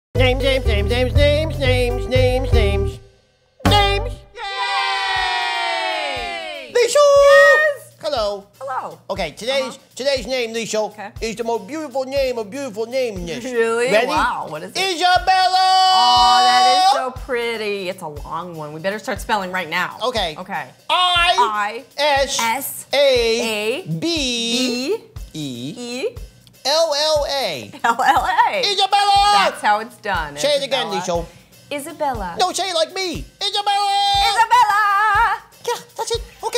Names. Yay! Liesel! Yes! Hello. Hello. Okay, today's name, Liesel, is the most beautiful name of beautiful nameness. Really? Ready? Wow, what is it? Isabella! Oh, that is so pretty. It's a long one. We better start spelling right now. Okay. Okay. I-S-A-B-E-L-L-A. L-L-A. Isabella! That's how it's done. Say it again, Liesel. Isabella. No, say it like me. Isabella! Isabella! Yeah, that's it. Okay.